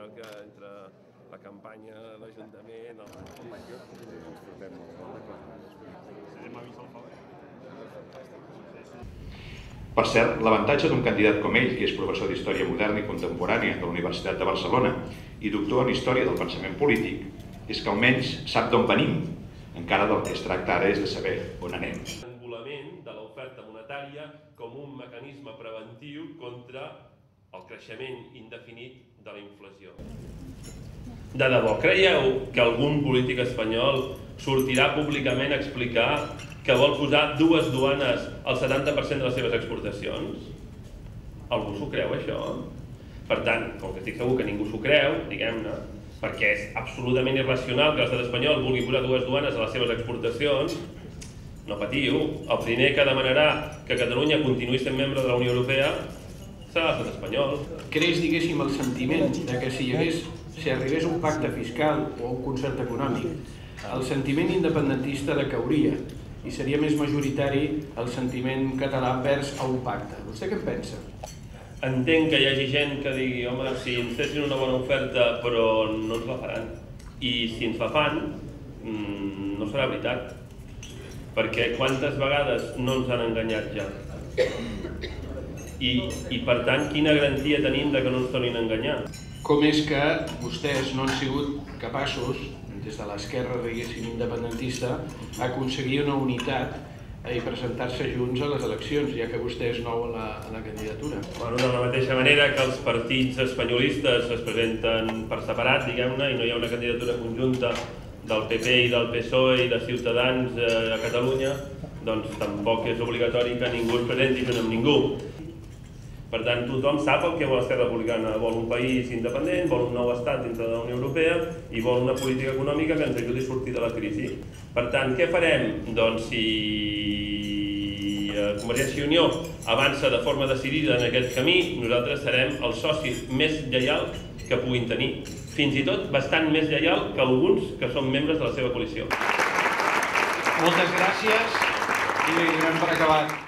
allò que entre la campanya, l'Ajuntament... Per cert, l'avantatge d'un candidat com ell, que és professor d'Història Moderna i Contemporània de la Universitat de Barcelona i doctor en Història del Pensament Polític, és que almenys sap d'on venim, encara del que es tracta ara és de saber on anem. L'engolament de l'oferta monetària com un mecanisme preventiu contra el creixement indefinit de la inflació. De debò, creieu que algun polític espanyol sortirà públicament a explicar que vol posar dues duanes al 70% de les seves exportacions? Algú s'ho creu, això? Per tant, com que estic segur que ningú s'ho creu, diguem-ne, perquè és absolutament irracional que l'estat espanyol vulgui posar dues duanes a les seves exportacions, no patiu, el primer que demanarà que Catalunya continuï sent membre de la Unió Europea serà l'estat espanyol. Creix, diguéssim, el sentiment de que si arribés un pacte fiscal o un concert econòmic, el sentiment independentista decauria i seria més majoritari el sentiment català vers a un pacte. Vostè què en pensa? Entenc que hi hagi gent que digui, home, si ens fessin una bona oferta però no ens la faran. I si ens la fan, no serà veritat. Perquè quantes vegades no ens han enganyat ja? I per tant, quina garantia tenim de que no ens tornin a enganyar? Com és que vostès no han sigut capaços, des de l'esquerra, diguéssim, independentista, aconseguir una unitat i presentar-se junts a les eleccions, ja que vostè és nou a la candidatura? Bueno, de la mateixa manera que els partits espanyolistes es presenten per separat, diguem-ne, i no hi ha una candidatura conjunta del PP i del PSOE i de Ciutadans a Catalunya, doncs tampoc és obligatori que ningú es presenti junt amb ningú. Per tant, tothom sap el que vol Esquerra Republicana. Vol un país independent, vol un nou estat dintre de la Unió Europea i vol una política econòmica que ens ajudi a sortir de la crisi. Per tant, què farem? Doncs si Convergència i Unió avança de forma decidida en aquest camí, nosaltres serem el soci més lleial que puguin tenir. Fins i tot bastant més lleial que alguns que són membres de la seva coalició. Moltes gràcies i li donem per acabat.